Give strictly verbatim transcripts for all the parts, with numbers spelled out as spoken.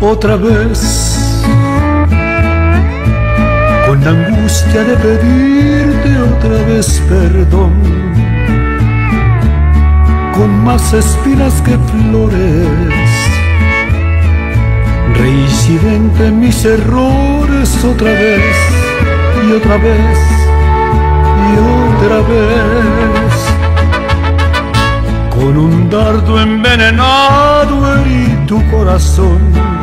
otra vez, con la angustia de pedirte otra vez perdón, con más espinas que flores, reincidente en mis errores otra vez, y otra vez, y otra vez, con un dardo envenenado herí tu corazón,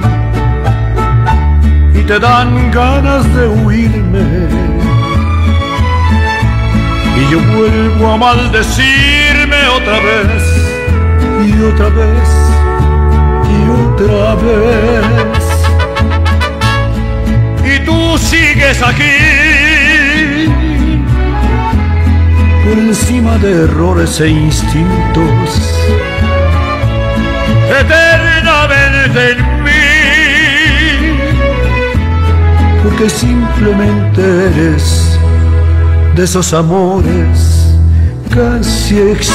y te dan ganas de huirme, y yo vuelvo a maldecirme otra vez, y otra vez, y otra vez, y tú sigues aquí, por encima de errores e instintos, eternamente en mí, porque simplemente eres de esos amores casi extintos.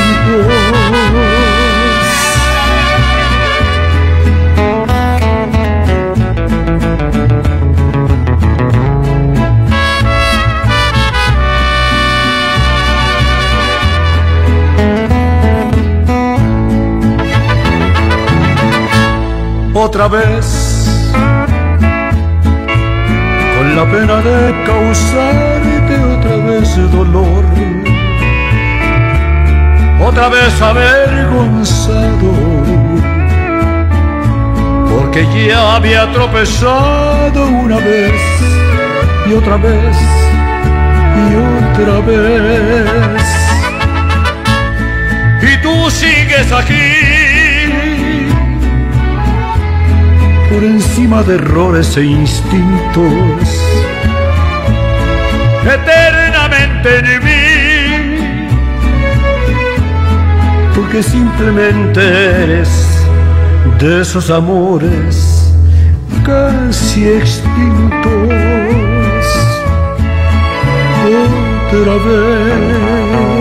Otra vez, con la pena de causarte otra vez dolor, otra vez avergonzado, porque ya había tropezado una vez, y otra vez, y otra vez, y tú sigues aquí, por encima de errores e instintos, eternamente en mí, porque simplemente eres de esos amores casi extintos. Otra vez.